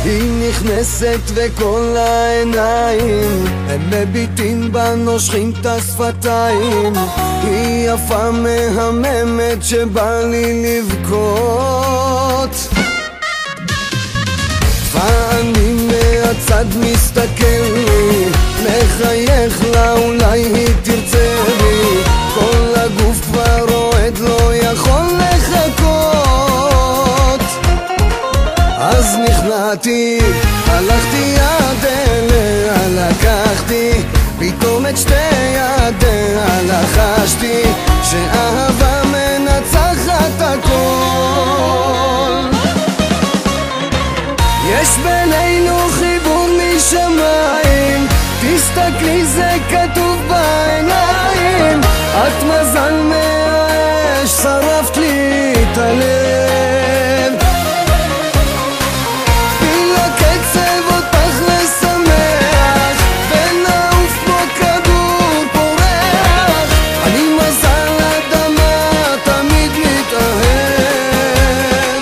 היא נכנסת וכל העיניים הם מביטים בה, נושכים את השפתיים. היא יפה מהממת שבא לי לבכות, ואני מהצד מסתכל לי, מחייך לה אולי היא תרצה לי. כל הגוף כבר רועד, לא יכול לחכות. אז נכנעתי, הלכתי יד אליה, לקחתי פתאום את שתי ידיה, לחשתי שאהבה מנצחת הכל. יש בינינו חיבור משמיים, תסתכלי זה כתוב בעיניים. את מזל מהאש, שרפת לי את הלב. תני לקצב אותך לשמח, ונעוף כמו כדור פורח. אני מזל אדמה, תמיד מתאהב.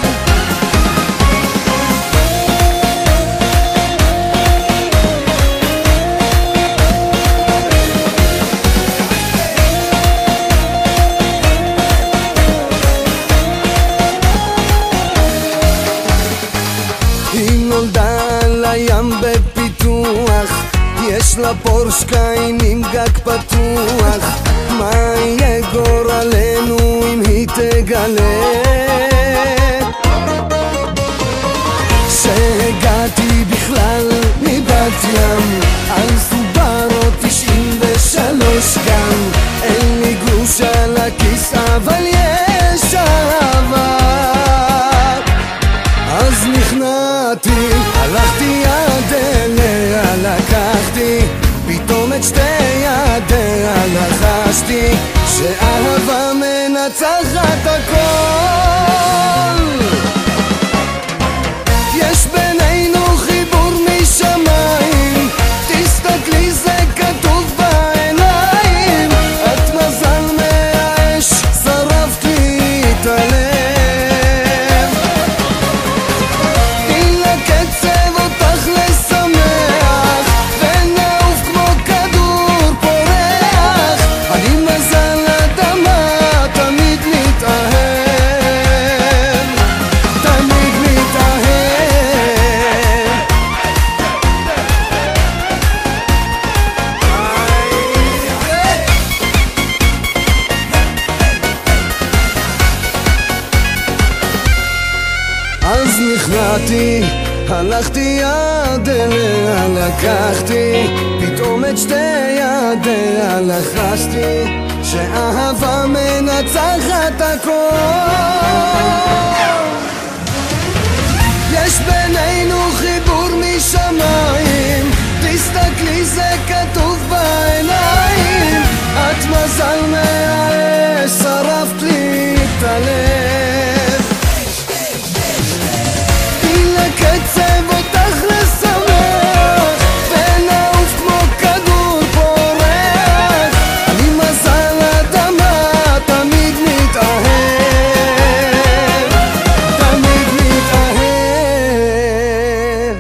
היא נולדה על הים בפיתוח, יש לה פורש קיין עם גג פתוח. מה יהיה גורלנו אם היא תגלה? שהגעתי בכלל מבת ים, על סוברו 93 גם. אין לי גרוש על הכיס אבל יש אהבה. אז נכנעתי, הלכתי יד אליה, לקחתי פתאום את שתי ידיה, לחשתי שאהבה מנצחת הכל. יש בינינו חיבור משמיים, תסתכלי זה כתוב בעיניים. את מזל מהאש, שרפת לי את הלב. אז נכנעתי, הלכתי יד אליה, לקחתי פתאום את שתי ידיה, לחשתי שאהבה מנצחת הכל. יש בינינו חיבור משמיים, תסתכלי זה כתוב בעיניים. את מזל מהאש, שרפת לי את הלב. לקצב אותך לשמח, ונעוף כמו כדור פורח. אני מזל אדמה, תמיד מתאהב, תמיד מתאהב.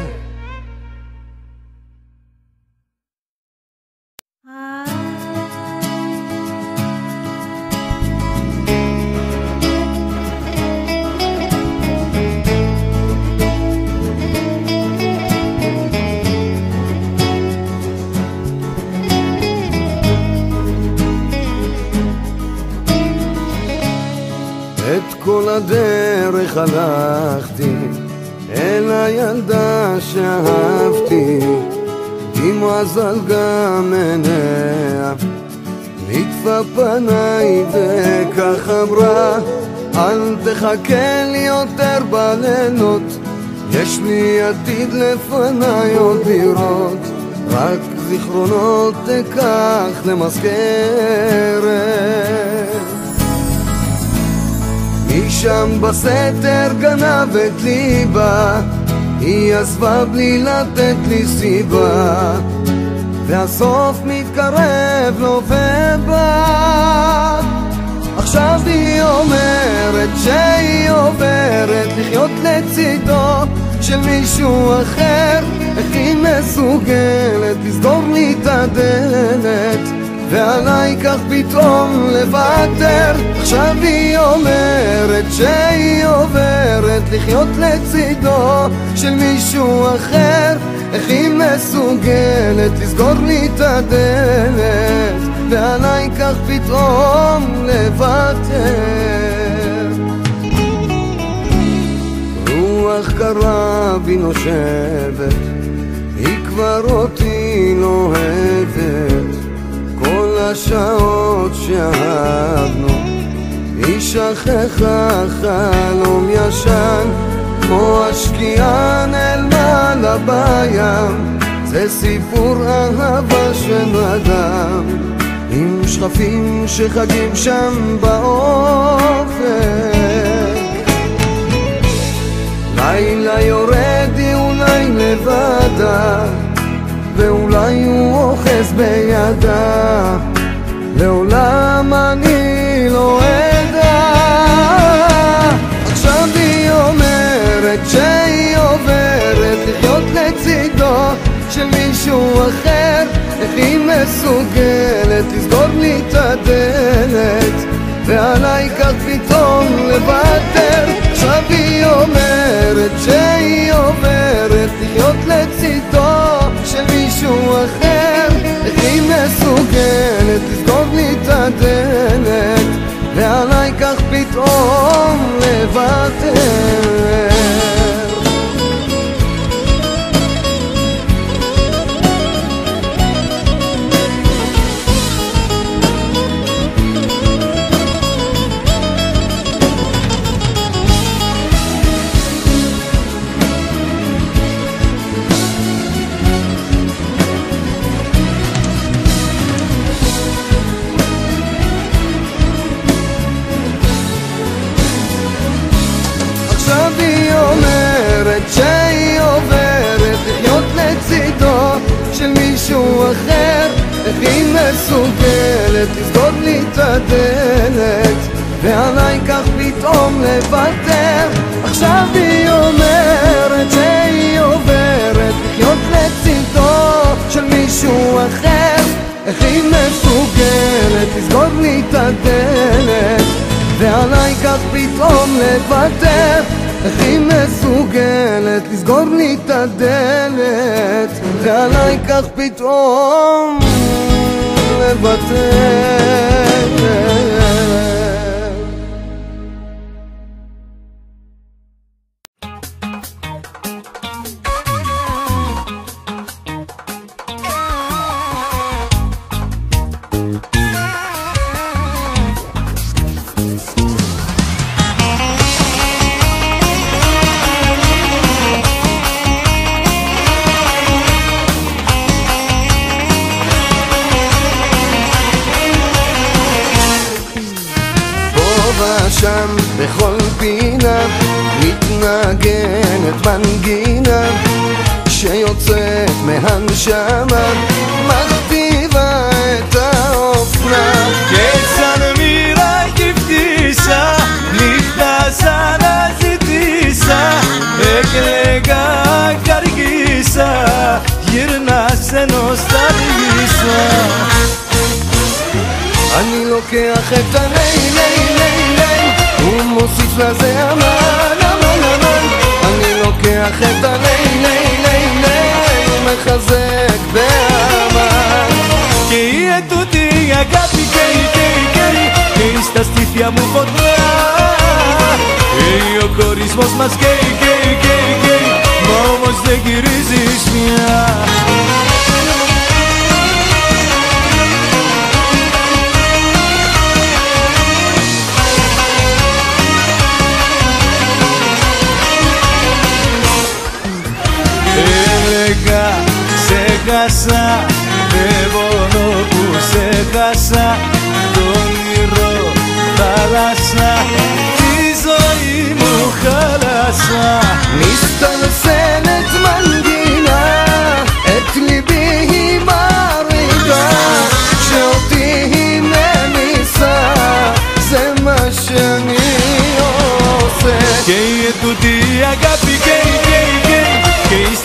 את כל הדרך הלכתי אל הילדה שאהבתי, דמעה זלגה מעיניה, נטפה פניי וכך אמרה, אל תחכה לי יותר בלילות, יש לי עתיד לפניי עוד לראות, רק זיכרונות תקח למזכרת. משם בסתר גנב את ליבה, היא עזבה בלי לתת לי סיבה, והסוף מתקרב נובמבר. עכשיו היא אומרת שהיא עוברת לחיות לצידו, של מישהו אחר, איך היא מסוגלת לסגור לי את הדלת ועליי כך פתאום לוותר? עכשיו היא אומרת שהיא עוברת לחיות לצידו של מישהו אחר, איך היא מסוגלת לסגור לי את הדלת ועליי כך פתאום לוותר? רוח קרה בי נושבת, היא כבר אותי נוהבת, כל השעות שאהבנו היא שכחה חלום ישן, כמו השקיעה נעלמה לה בים, זה סיפור אהבה שנרדם, עם שכפים שחגים שם באופק. לילה יורד היא אולי לבדה, ואולי הוא אוחז בידה, לעולם אני לא אדע. עכשיו היא אומרת שהיא עוברת לחיות לצידו של מישהו אחר, איך היא מסוגלת לסגור לי את הדלת ועליי כך פתאום לוותר? עכשיו היא אומרת שהיא עוברת לחיות לצידו של מישהו אחר, איך היא מסוגלת לסגור לי את הדלת ועליי כך פתאום לוותר? שהיא עוברת לחיות לצידו של מישהו אחר, איך היא מסוגלת לסגור לי את הדלת ועליי כך פתאום לוותר? עכשיו היא אומרת שהיא עוברת לחיות לצידו של מישהו אחר, איך היא מסוגלת לסגור לי את הדלת ועליי כך פתאום לוותר? איך היא מסוגלת לסגור לי את הדלת ועליי כך פתאום לוותר? שם בכל פינה מתנגנת מנגינה שיוצאת מהנשמה, מכתיבה את האופנה. כיצד מירה כבטיסה נכנסה נזיתיסה אקלגה קרגיסה ירנסה נוסטלגיסה. אני לוקח את הלילי ומוסיף לזה אמן אמן אמן, אני לוקח את הלילי ומחזק באמן. כי tutti agappi che sta stifiamo potrà e io corismos mas che vamos de girizis mia. Se casa, bebono που σε χάσα, τον ήρω θάλασσα, τη ζωή μου χάλασα. מסתלסלת מנגינה, את ליבי היא מרעידה, שאותי היא ממיסה, זה מה שאני עושה. Και η τούτη αγάπη και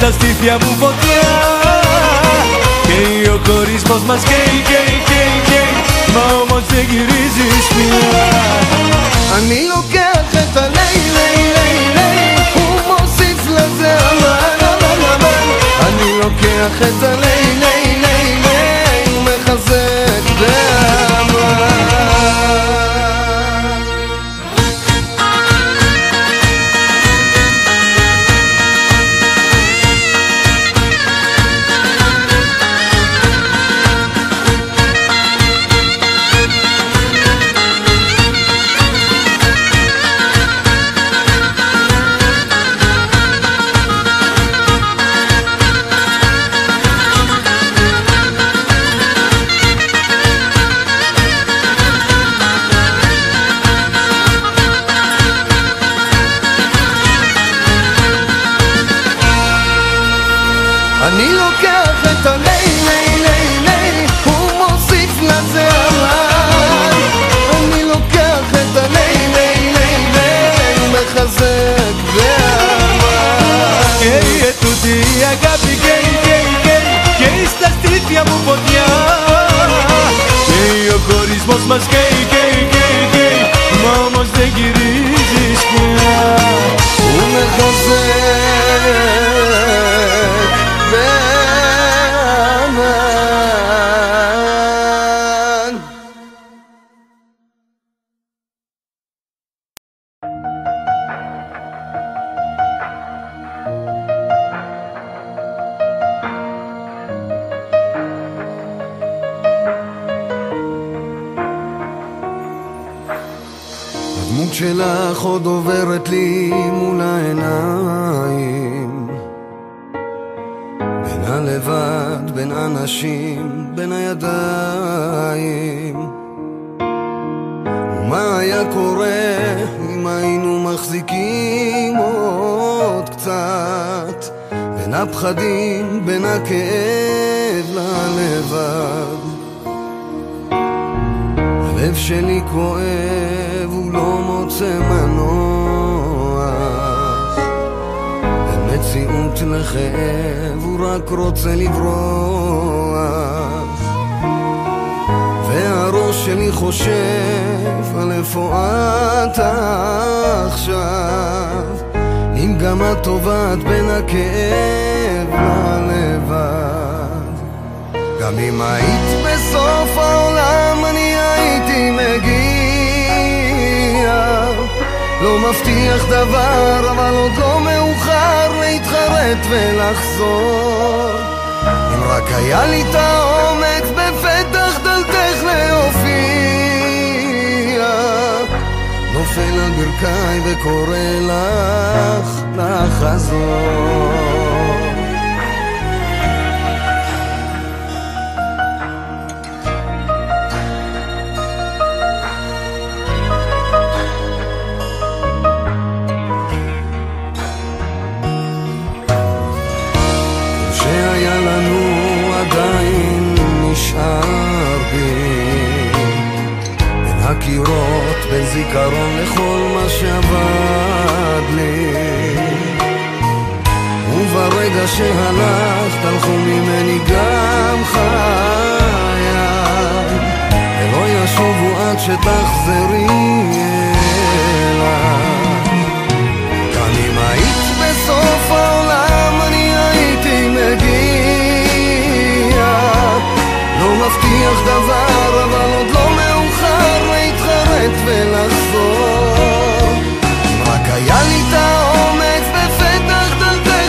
στα στήθια μου φωτιά. Καίει ο χωρισμός μας, καίει, καίει, καίει, καίει, μα όμως δεν γυρίζεις πια. אני לוקח את הליי, ליי, ליי, ליי, הוא מוסיף לזה אמן, אמן, אמן. אני לוקח את הליי, ליי, ליי, ליי, הוא מחזק באמן. אני לוקח את הליי, ליי, ליי, ליי, הוא מוסיף לזה אמן. אני לוקח את הליי, ליי, ליי, ליי, הוא מחזק באמן. Καίει ετούτη η αγάπη, καίει, καίει, καίει, καίει στα στήθια μου φωτιά. Καίει ο χωρισμός μας, καίει, καίει, καίει, καίει, μα όμως δεν γυρίζεις πια. הוא מחזק באמן. הדמות שלך עוד עוברת לי מול העיניים, בין הלבד, בין אנשים, בין הידיים. ומה היה קורה אם היינו מחזיקים עוד קצת, בין הפחדים, בין הכאב ללבד. הלב שלי כואב, הוא לא מוצא מנוח, בין מציאות לכאב, הוא רק רוצה לברוח. והראש שלי חושב על איפה את עכשיו, אם גם את טובעת בין הכאב ללבד. גם אם היית בסוף העולם אני הייתי מגיע, לא מבטיח דבר אבל עוד לא מאוחר להתחרט ולחזור. אם רק היה לי את האומץ בפתח דלתך להופיע, נופל על ברכיי וקורא לך לחזור. שהיה לנו עדיין נשאר בי, בין הקירות, בין זיכרון לכל מה שעבד לי. וברגע שהלכת הלכו ממני גם חיי, ולא ישובו עד שתחזרי אליי. גם אם היית בסוף העולם אני הייתי מגיע, לא מבטיח דבר אבל עוד לא מאוחר להתחרט ולחזור. אם רק היה לי את האומץ בפתח דלתך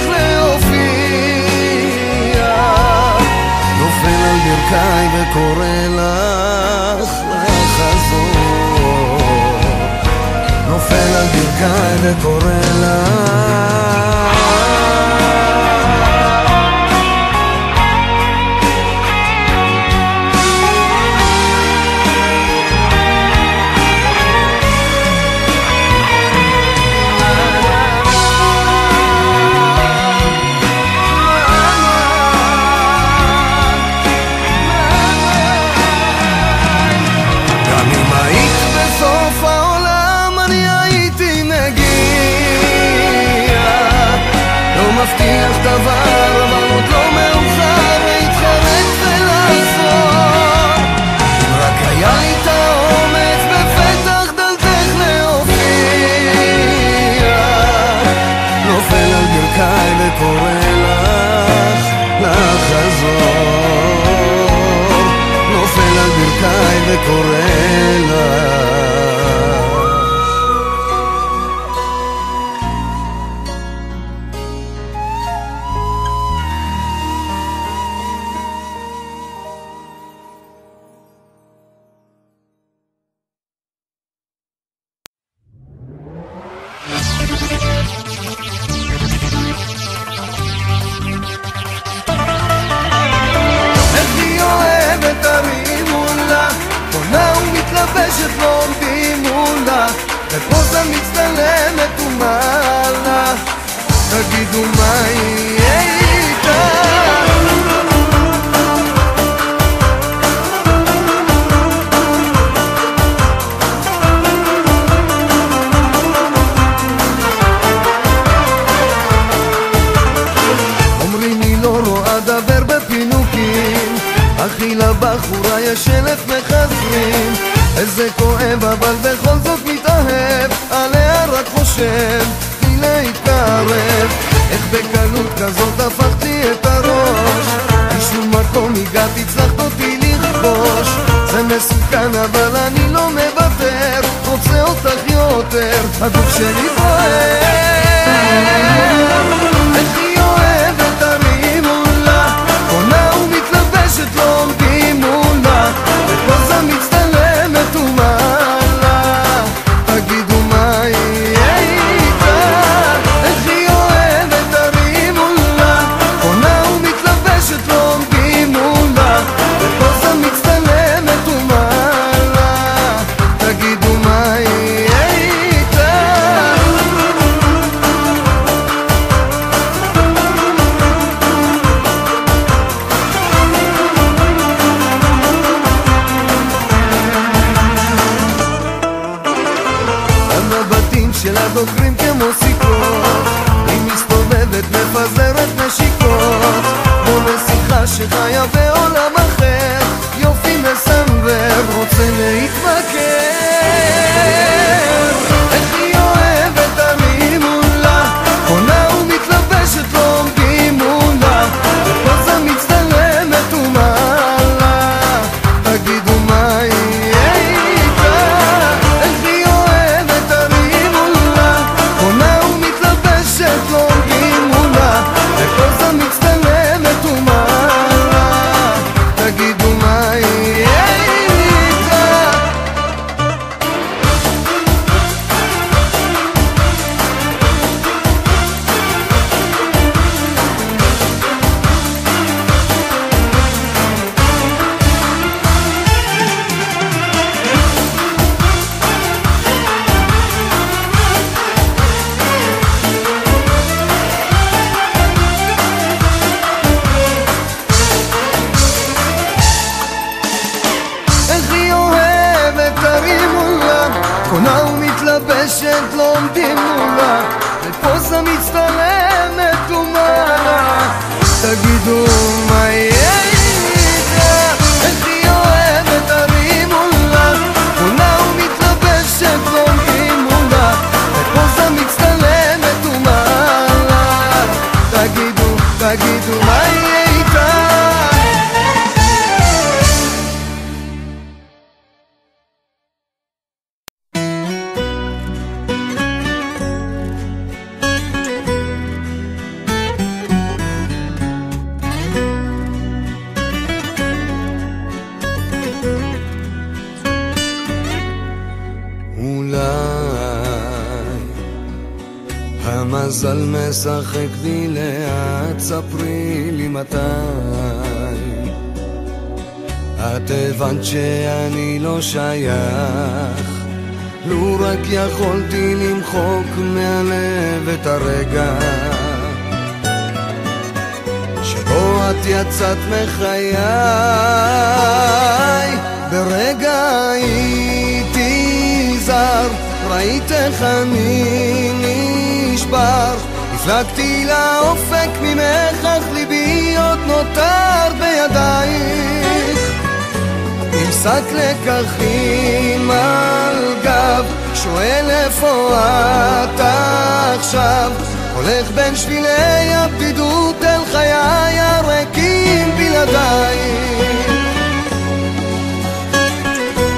להופיע, נופל על ברכיי וקורא לך לחזור. נופל על ברכיי וקורא לך. וקורא לך. בפוזה מצטלמת ומעלה, תגידו מה יהיה איתה. אומרים היא לא רואה דבר בפינוקים, אחי לבחורה יש 1000 מחזרים. איזה כואב אבל בכל זאת מתאהב, עליה רק חושב לי להתקרב. איך בקלות כזאת הפכת לי את הראש, משום מקום הגעתי הצלחת אותי לכבוש. זה מסוכן אבל אני לא מוותר, רוצה אותך יותר, הגוף שלי בוער. איך היא אוהבת הרימו לה, קונה ומתלבשת לא עומדים מולה, בפוזה מצטלמת ומעלה, תגידו מה יהיה איתה. איך היא אוהבת הרימו לה, קונה ומתלבשת לא עומדים מולה, בפוזה מצטלמת ומעלה, תגידו מה יהיה איתה. שלה דוקרים כמו סיכות, היא מסתובבת מפזרת נשיקות, כמו נסיכה שחיה בעולם אחר, יופי מסנבר רוצה להתמכר. איך היא אוהבת הרימו לה, קונה ומתלבשת לא עומדים מולה, בפוזה מצטלמת ומעלה, תגידו מה יהיה איתה. איך היא אוהבת הרימו קונה ומתלבשת לא עומדים מולה, בפוזה מצטלמת ומעלה, תגידו מה יהיה איתה. קונה ומתלבשת לא עומדים מולה, בפוזה מצטלמת ומעלה, תגידו מה יהיה איתה. איך היא אוהבת הרימו לה, קונה ומתלבשת לא עומדים מולה, בפוזה מצטלמת ומעלה, תגידו מה יהיה איתה. המזל משחק לי לאט, ספרי לי מתי. את הבנת שאני לא שייך, לו רק יכולתי למחוק מהלב את הרגע שבו את יצאת מחיי. ברגע הייתי זר, ראית איך אני נשבר, הפלגתי לאופק ממך, אך ליבי עוד נותר בידייך. עם שק לקחים על גב, שואל איפה את עכשיו, הולך בין שבילי הבדידות אל חיי הריקים בלעדייך.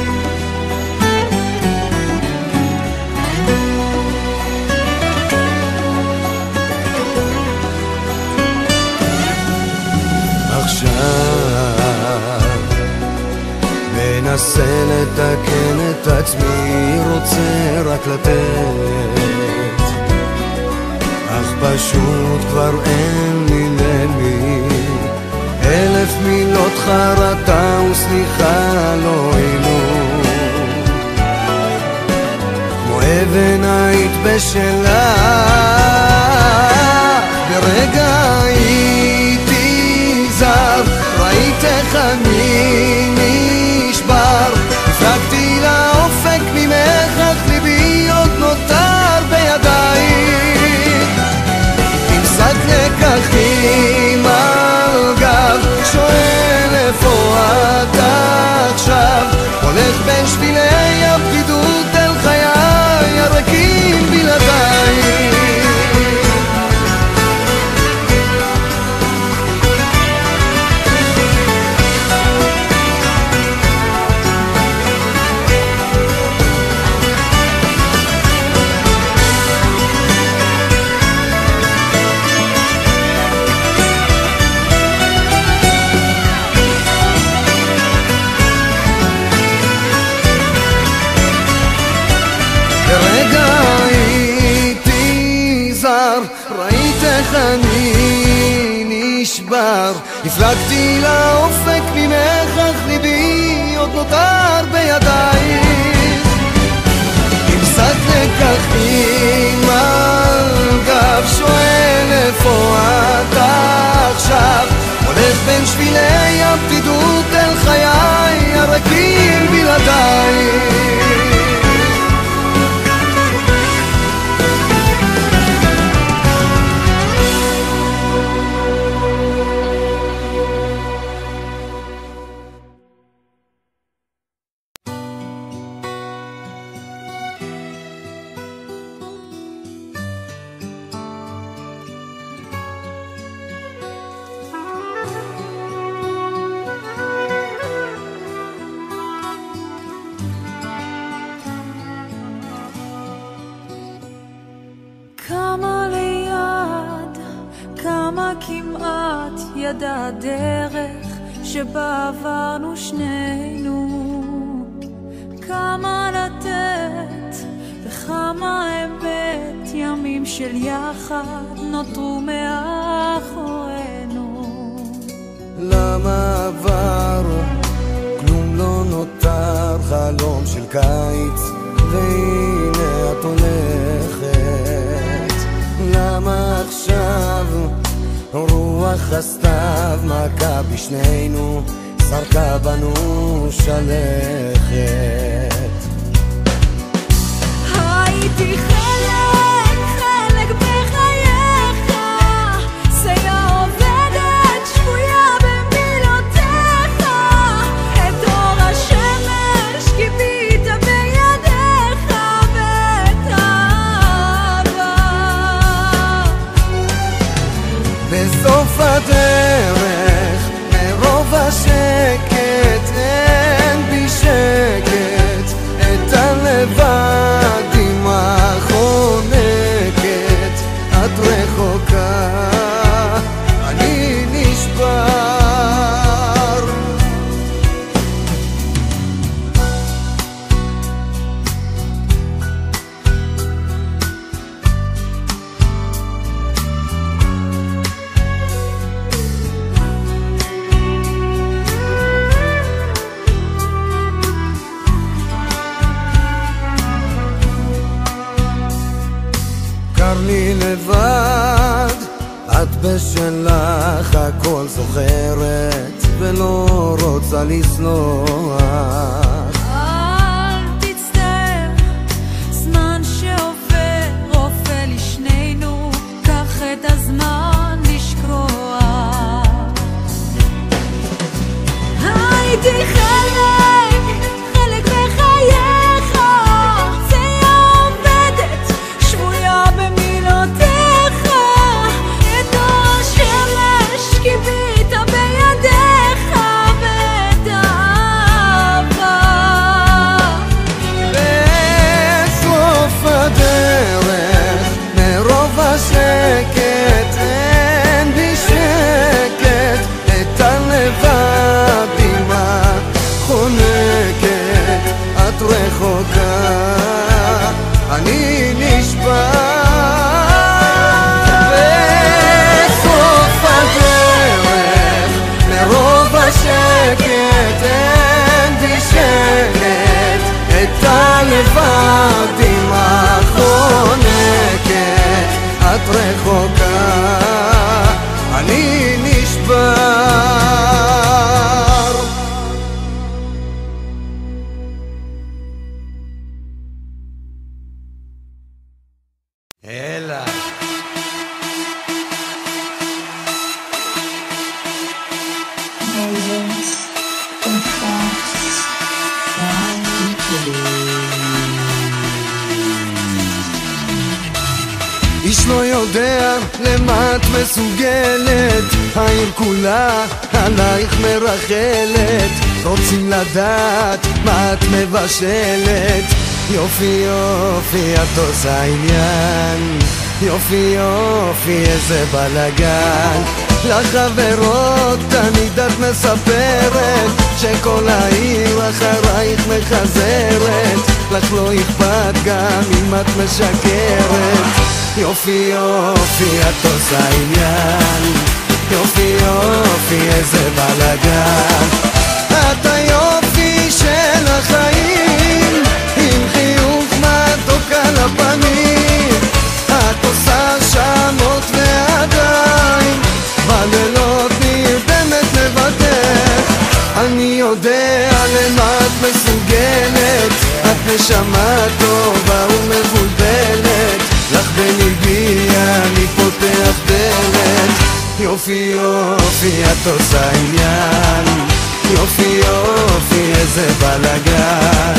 לתת, אך פשוט כבר אין לי למי. 1000 מילות חרטה וסליחה לא הועילו, כמו אבן היית בשלה. ברגע הייתי זר, ראית איך אני נשבר, הפלגתי לאופק ממך, אך ליבי עוד נותר בידייך. עם שק לקחים על גב, שואל איפה אתה עכשיו, הולך בין שבילי הבדידות אל חיי הרקים בלעדייך. ברגע הייתי זר, ראית איך אני נשבר, הפלגתי לאופק ממך, אך ליבי עוד נותר בידייך. עם שק לקחים על גב, שואל איפה אתה עכשיו, הולך בין שבילי הבדידות אל חיי הרקים בלעדייך. כמה ליד, כמה כמעט ידע הדרך שבה עברנו שנינו, כמה לתת וכמה אמת, ימים של יחד נותרו מאחורינו. למה עבר, כלום לא נותר, חלום של קיץ והנה את הולכת. למה עכשיו רוח הסתיו מכה בשנינו, זרקה בנו שלכת. הייתי חלק בחייך, סייע עובדת שבויה במילותיך, את אור השמש כיבית בידיך ואת האהבה. בסוף הדרך מרוב השקט אין בי שקט, את הלבד דמעה חונקת, את רחוקה אני נשבר. קר לי לבד, את בשלך הכל זוכרת ולא רוצה לסלוח. אל תצטער, זמן שעובר רופא לשנינו, קח את הזמן לשכוח. הייתי חלק בחייך, סייע עובדת שבויה במילותיך, את אור השמש כיבית בידיך ואת האהבה. רחוקה, אני נשבר. אלא איש לא יודע למה את מסוגלת, העיר כולה עלייך מרחלת, רוצים לדעת מה את מבשלת. יופי יופי את עושה עניין, יופי יופי איזה בלגן. לחברות תמיד את מספרת שכל העיר אחרייך מחזרת, לך לא אכפת גם אם את משקרת. יופי יופי את עושה עניין, יופי יופי איזה בלגן. את היופי של החיים עם חיוך מתוק על הפנים, את עושה שמות ועדיין בלילות נרדמת לבדך. אני יודע למה את מסוגלת, את נשמה טובה ומבולבלת, לך בליבי אני פותח דלת. יופי יופי את עושה עניין, יופי יופי איזה בלגן.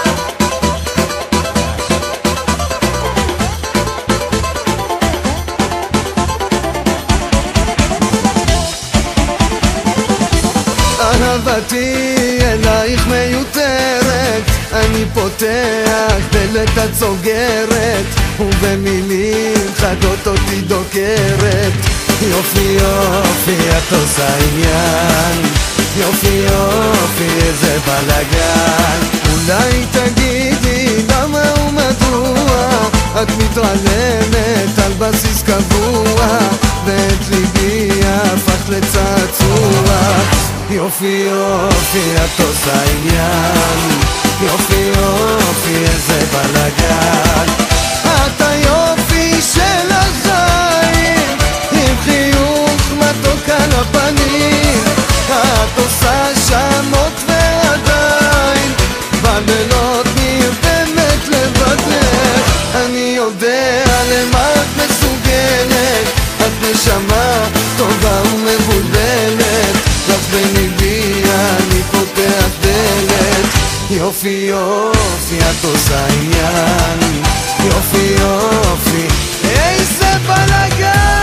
אהבתי אלייך מיותרת, אני פותח דלת את סוגרת, ובמילים חדות אותי דוקרת. יופי יופי את עושה עניין, יופי יופי איזה בלגן. אולי תגידי למה ומדוע את מתעלמת על בסיס קבוע, ואת ליבי הפך לצעצוע. יופי יופי את עושה עניין, יופי יופי איזה בלגן. את היופי של החיים עם חיוך מתוק על הפנים, את עושה שמות ועדיין בלילות נרדמת לבדך. אני יודע למה את מסוגלת, את נשמה טובה ומבולבלת, לך בליבי אני פותח דלת. יופי יופי את עושה עניין, יופי יופי איזה בלגן.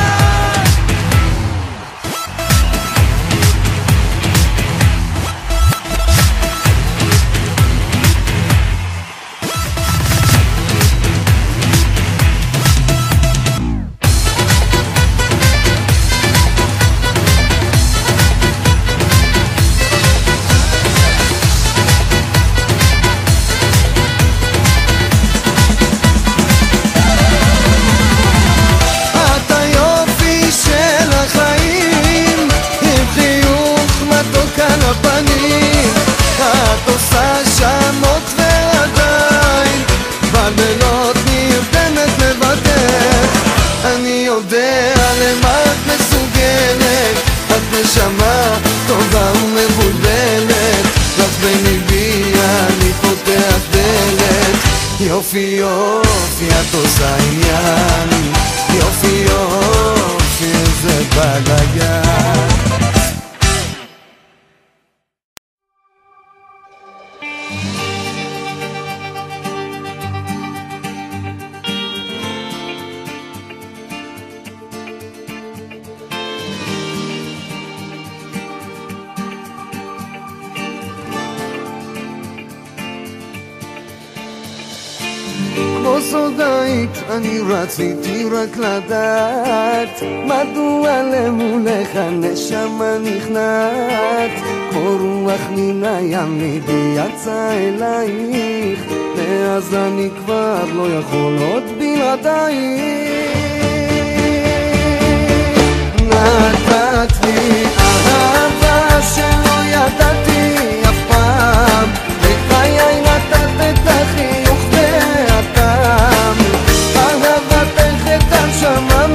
נשמה טובה ומבולבלת, לך בליבי אני פותח דלת. יופי יופי את עושה עניין, יופי יופי איזה בלגן. סודאית, אני רציתי רק לדעת מדוע למולך הנשמה נכנעת, כמו רוח מן הים ליבי יצא אלייך, ואז אני כבר לא יכול עוד בלעדייך. נתת לי אהבה שלא ידעתי אף פעם, בחיי נתת את החיוך והטעם, אהבתך את הנשמה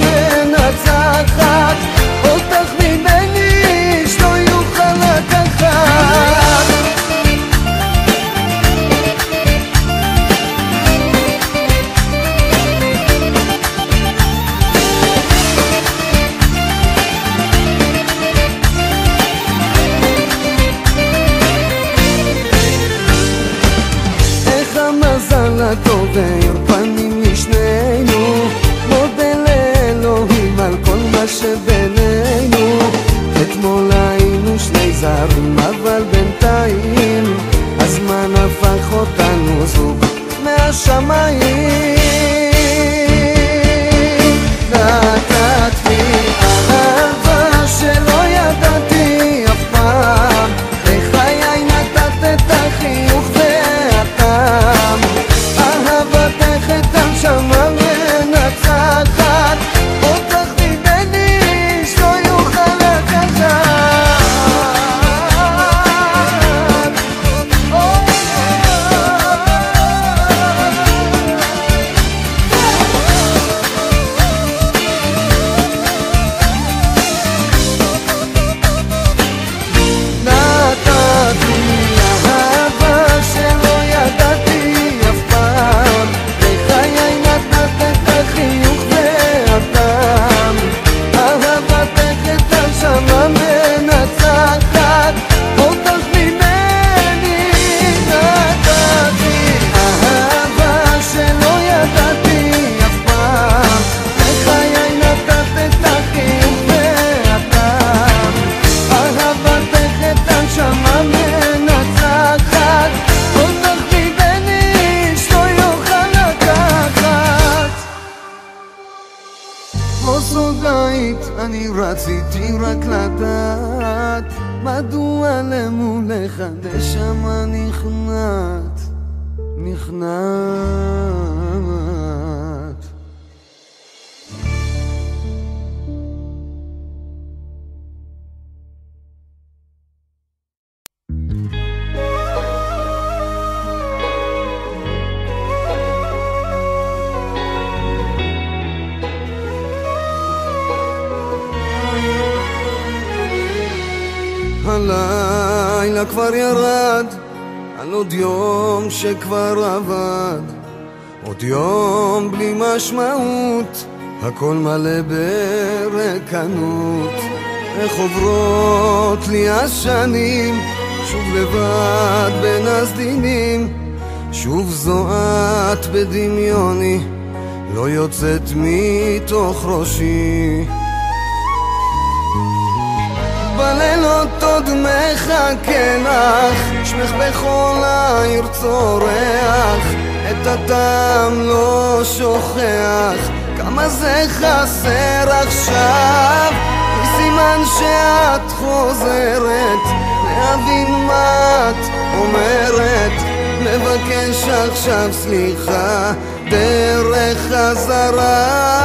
כוסות בית, אני רציתי רק לדעת מדוע למולך נשמה נכנעת, נכנעת. הלילה כבר ירד על עוד יום שכבר עבד, עוד יום בלי משמעות, הכל מלא ברקנות. איך עוברות לי השנים, שוב לבד בין הסדינים, שוב זועת בדמיוני, לא יוצאת מתוך ראשי. בלילות עוד מחכה לך, שמך בכל העיר צורח, את הטעם לא שוכח, כמה זה חסר עכשיו. סימן שאת חוזרת, להבין מה את אומרת, מבקש עכשיו סליחה דרך חזרה.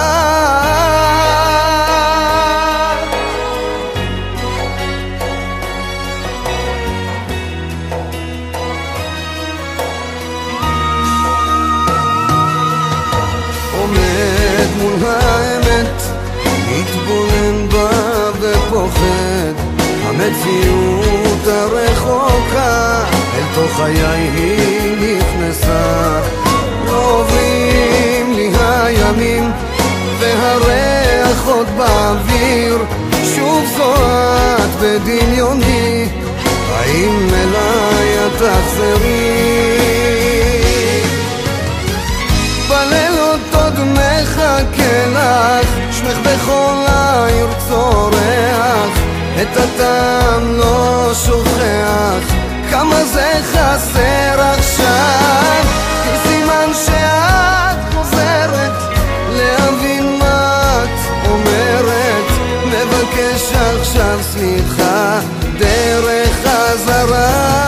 מול האמת, מתבונן בה ופוחד, המציאות הרחוקה אל תוך חיי היא נכנסה. לא עוברים לי הימים והריח עוד באוויר, שוב זועת בדמיוני, האם אליי את תחזרי? בלילות עוד מחכה לך, שמך בכל העיר צורח, את הטעם לא שוכח, כמה זה חסר עכשיו. סימן שאת חוזרת, להבין מה את אומרת, מבקש עכשיו סליחה דרך חזרה.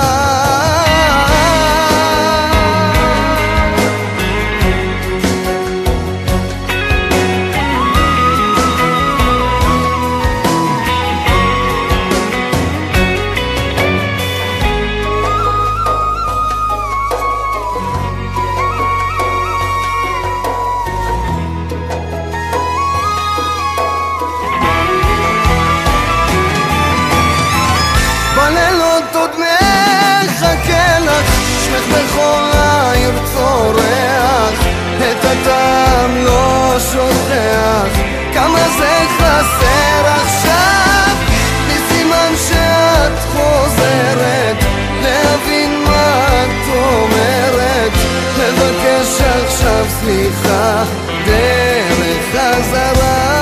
בכל העיר צורח, את הטעם לא שוכח, כמה זה חסר עכשיו. בסימן שאת חוזרת, להבין מה את אומרת, לבקש עכשיו סליחה דרך חזרה.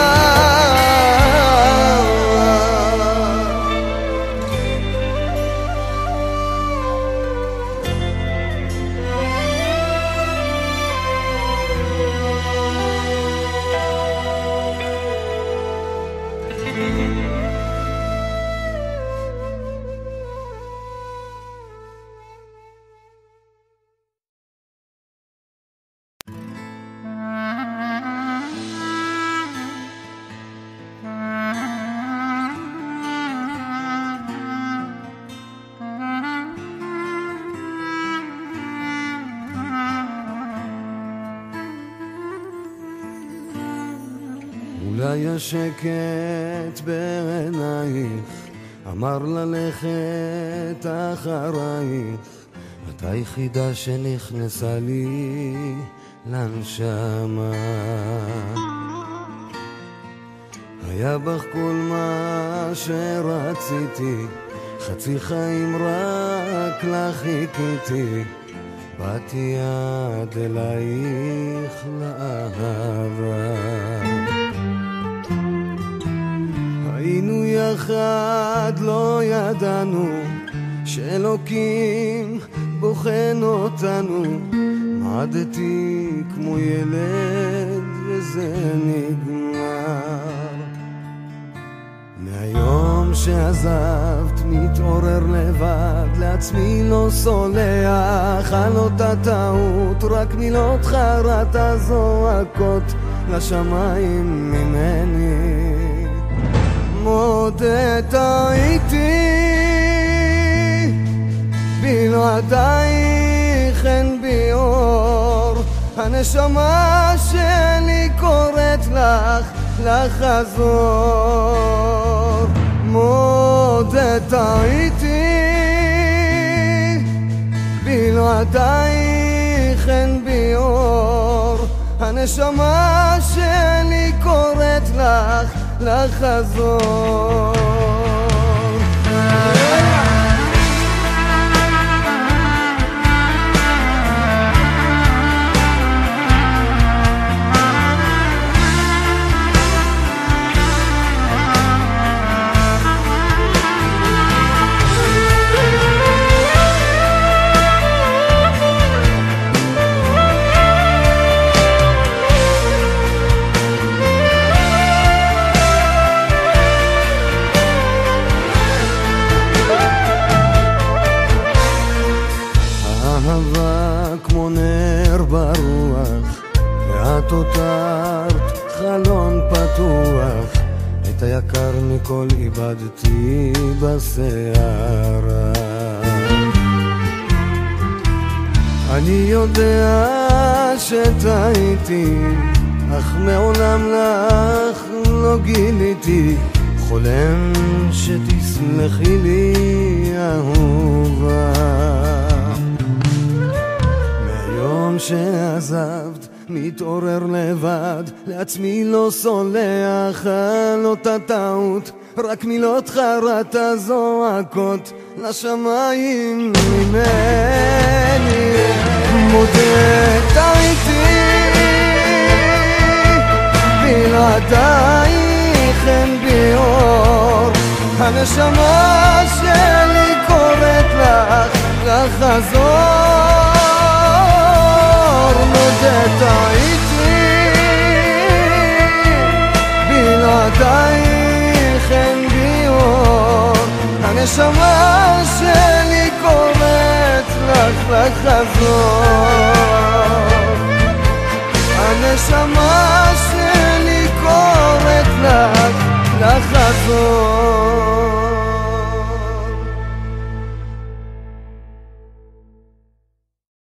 אולי השקט בעינייך אמר ללכת אחרייך, את היחידה שנכנסה לי לנשמה. היה בך כל מה שרציתי, חצי חיים רק לך חיכיתי, באתי עד אלייך לאהבה. היינו יחד, לא ידענו שאלוקים בוחן אותנו. מעדתי כמו ילד שזה נגמר. מהיום שעזבת מתעורר לבד, לעצמי לא סולח על אותה טעות, רק מילות חרטה זועקות לשמיים ממני. מודה טעיתי, בלעדייך אין בי אור, הנשמה שלי קוראת לך לחזור. מודה טעיתי, בלעדייך אין בי אור, הנשמה שלי קוראת לך לחזור. אהבה כמו נר ברוח, ואת הותרת חלון פתוח, את היקר מכל איבדתי בסערה. אני יודע שטעיתי, אך מעולם לך לא גיליתי, חולם שתסלחי לי אהובה. מהיום שעזבת מתעורר לבד, לעצמי לא סולח על אותה טעות, רק מילות חרטה זועקות לשמיים ממני. מודה טעיתי, בלעדייך אין בי אור, הנשמה שלי קוראת לך לחזור. מודה טעיתי, בלעדייך אין בי אור, הנשמה שלי קוראת לך לחזור. הנשמה שלי קוראת לך לחזור.